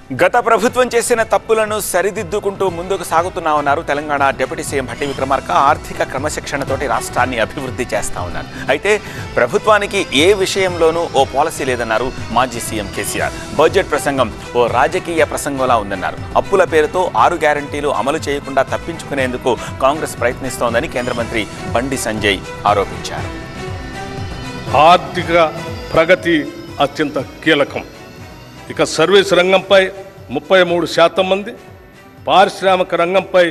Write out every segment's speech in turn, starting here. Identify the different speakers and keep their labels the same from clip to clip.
Speaker 1: గత ప్రభుత్వం చేసిన తప్పులను సరిదిద్దుకుంటూ ముందుకు సాగుతున్నామన్నారు తెలంగాణ డిప్యూటీ సీఎం భట్టి విక్రమార్క. ఆర్థిక క్రమశిక్షణతోటి రాష్ట్రాన్ని అభివృద్ధి చేస్తా ఉన్నారు. అయితే ప్రభుత్వానికి ఏ విషయంలోనూ ఓ పాలసీ లేదన్నారు మాజీ సీఎం కేసీఆర్. బడ్జెట్ ప్రసంగం ఓ రాజకీయ ప్రసంగంలా ఉందన్నారు. అప్పుల పేరుతో 6 గ్యారంటీలు అమలు చేయకుండా తప్పించుకునేందుకు కాంగ్రెస్ ప్రయత్నిస్తోందని కేంద్ర మంత్రి బండి సంజయ్ ఆరోపించారు.
Speaker 2: ఆర్థిక ప్రగతి అత్యంత కీలకం. ఇక సర్వీస్ రంగంపై 33% మంది, పారిశ్రామిక రంగంపై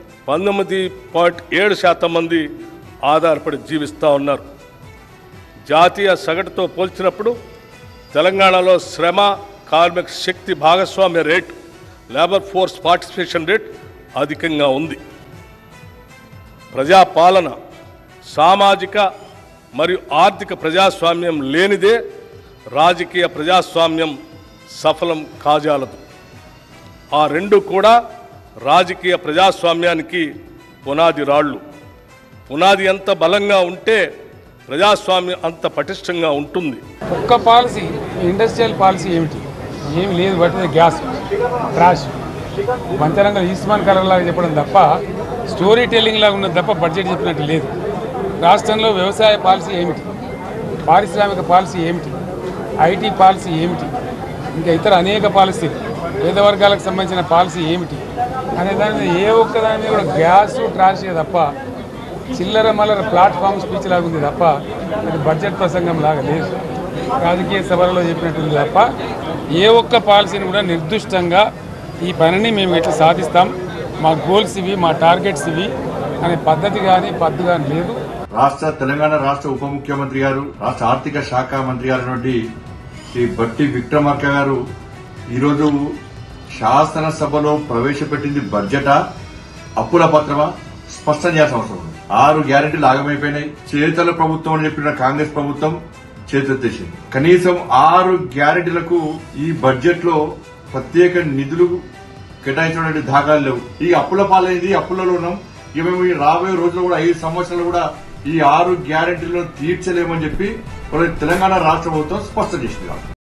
Speaker 2: 19.7% మంది ఆధారపడి జీవిస్తూ ఉన్నారు. జాతీయ సగటుతో పోల్చినప్పుడు తెలంగాణలో శ్రమ, కార్మిక శక్తి భాగస్వామ్య rate, labour force participation rate అధికంగా ఉంది. ప్రజాపాలన, సామాజిక మరియు ఆర్థిక ప్రజాస్వామ్యం లేనిదే రాజకీయ ప్రజాస్వామ్యం సఫలం కాజాలదు. ఆ రెండు కూడా రాజకీయ ప్రజాస్వామ్యానికి పునాది రాళ్ళు. పునాది ఎంత బలంగా ఉంటే ప్రజాస్వామ్యం అంత పటిష్టంగా ఉంటుంది.
Speaker 3: ఒక్క పాలసీ, ఇండస్ట్రియల్ పాలసీ ఏమిటి? ఏమి లేదు. బట్టి గ్యాస్ ట్రాష్ పంచరంగ ఈస్మాన్ కలర్ లాగా చెప్పడం తప్ప, స్టోరీ టెల్లింగ్ లాగా ఉన్నది తప్ప బడ్జెట్ చెప్పినట్టు లేదు. రాష్ట్రంలో వ్యవసాయ పాలసీ ఏమిటి? పారిశ్రామిక పాలసీ ఏమిటి? ఐటీ పాలసీ ఏమిటి? ఇంకా ఇతర అనేక పాలసీలు, పేద వర్గాలకు సంబంధించిన పాలసీ ఏమిటి అనే దాని మీద ఏ ఒక్కదాని మీద కూడా గ్యాస్ ట్రాషే తప్ప, చిల్లర మల్లర ప్లాట్ఫామ్ స్పీచ్ లాగా ఉంది తప్ప, అది బడ్జెట్ ప్రసంగం లాగా లేదు. రాజకీయ సభలలో చెప్పినట్టుంది తప్ప ఏ ఒక్క పాలసీని కూడా నిర్దిష్టంగా ఈ పనిని మేము ఎట్లా సాధిస్తాం, మా గోల్స్ ఇవి, మా టార్గెట్స్ ఇవి అనే పద్ధతి కానీ పద్ధతి కానీ లేదు.
Speaker 4: తెలంగాణ రాష్ట్ర ఉప ముఖ్యమంత్రి గారు, రాష్ట్ర ఆర్థిక శాఖ మంత్రి గారు శ్రీ భట్టి విక్రమార్క గారు ఈరోజు శాసనసభలో ప్రవేశపెట్టింది బడ్జెటా, అప్పుల పత్రమా స్పష్టం చేయాల్సిన అవసరం ఉంది. 6 గ్యారెంటీలు ఆగమైపోయినాయి. చేతల ప్రభుత్వం అని చెప్పిన కాంగ్రెస్ ప్రభుత్వం చేతులెత్తేసింది. కనీసం 6 గ్యారెంటీలకు ఈ బడ్జెట్ లో ప్రత్యేక నిధులు కేటాయించినటువంటి దాఖలాలు లేవు. ఈ అప్పుల పాలైంది, అప్పులలో ఉన్నాం. ఇక మేము ఈ రాబోయే రోజుల్లో కూడా 5 సంవత్సరాలు కూడా ఈ 6 గ్యారెంటీలను తీర్చలేమని చెప్పి తెలంగాణ రాష్ట్ర ప్రభుత్వం స్పష్టం చేసింది.